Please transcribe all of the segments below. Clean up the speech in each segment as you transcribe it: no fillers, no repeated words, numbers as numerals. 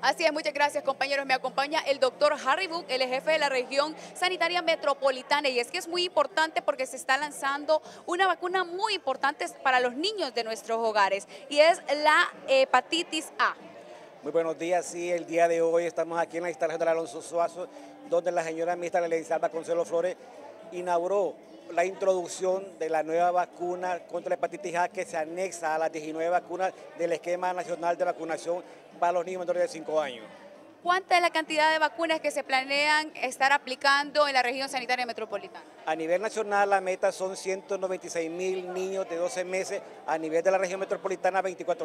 Así es, muchas gracias compañeros. Me acompaña el doctor Harry Book, el jefe de la región sanitaria metropolitana. Y es que es muy importante porque se está lanzando una vacuna muy importante para los niños de nuestros hogares y es la hepatitis A. Muy buenos días, sí, el día de hoy estamos aquí en la instalación del Alonso Suazo, donde la señora ministra Elizalba Consuelo Flores inauguró la introducción de la nueva vacuna contra la hepatitis A que se anexa a las 19 vacunas del esquema nacional de vacunación para los niños menores de 5 años. ¿Cuánta es la cantidad de vacunas que se planean estar aplicando en la región sanitaria metropolitana? A nivel nacional la meta son 196.000 niños de 12 meses, a nivel de la región metropolitana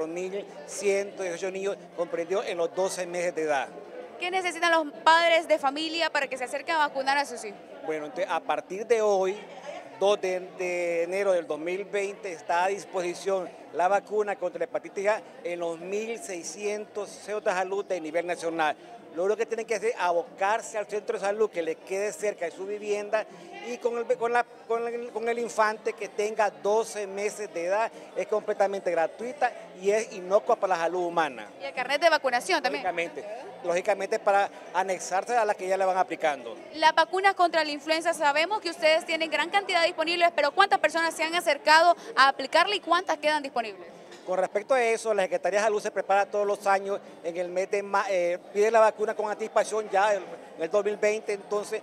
24.118 niños comprendidos en los 12 meses de edad. ¿Qué necesitan los padres de familia para que se acerquen a vacunar a sus hijos? Bueno, entonces, a partir de hoy, 2 de enero del 2020, está a disposición la vacuna contra la hepatitis A en los 1.600 centros de salud de nivel nacional. Lo único que tienen que hacer es abocarse al centro de salud que les quede cerca de su vivienda y con el infante que tenga 12 meses de edad es completamente gratuita y es inocua para la salud humana. ¿Y el carnet de vacunación también? Lógicamente para anexarse a la que ya le van aplicando. Las vacunas contra la influenza, sabemos que ustedes tienen gran cantidad disponibles, pero ¿cuántas personas se han acercado a aplicarla y cuántas quedan disponibles? Con respecto a eso, la Secretaría de Salud se prepara todos los años en el mes de pide la vacuna con anticipación ya en el 2020, entonces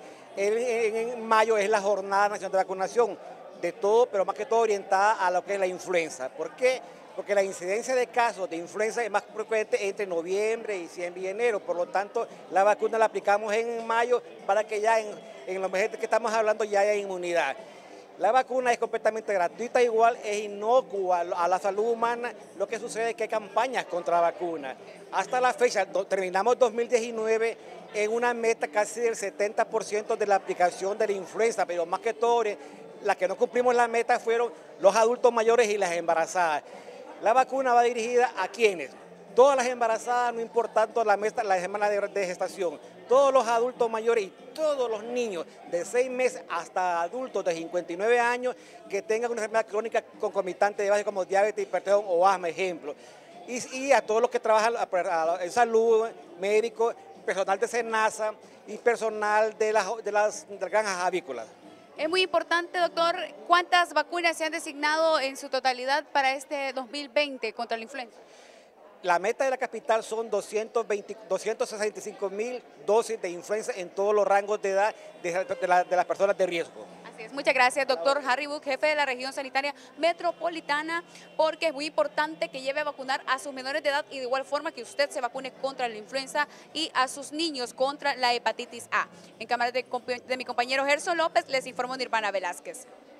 en mayo es la Jornada Nacional de Vacunación de todo, pero más que todo orientada a lo que es la influenza. ¿Por qué? Porque la incidencia de casos de influenza es más frecuente entre noviembre, diciembre y enero, por lo tanto la vacuna la aplicamos en mayo para que ya en los meses que estamos hablando ya haya inmunidad. La vacuna es completamente gratuita, igual es inocua a la salud humana. Lo que sucede es que hay campañas contra la vacuna. Hasta la fecha, terminamos 2019 en una meta casi del 70% de la aplicación de la influenza, pero más que todo, las que no cumplimos la meta fueron los adultos mayores y las embarazadas. La vacuna va dirigida a quienes, todas las embarazadas, no importando la semana de gestación, todos los adultos mayores y todos los niños de 6 meses hasta adultos de 59 años que tengan una enfermedad crónica concomitante de base como diabetes, hipertensión o asma, ejemplo. Y a todos los que trabajan en salud, médicos, personal de SENASA y personal de las granjas avícolas. Es muy importante, doctor, ¿cuántas vacunas se han designado en su totalidad para este 2020 contra la influenza? La meta de la capital son 265.000 dosis de influenza en todos los rangos de edad de las personas de riesgo. Así es, muchas gracias, doctor Harry Book, jefe de la región sanitaria metropolitana, porque es muy importante que lleve a vacunar a sus menores de edad y de igual forma que usted se vacune contra la influenza y a sus niños contra la hepatitis A. En cámara de mi compañero Gerson López, les informó Nirvana Velázquez.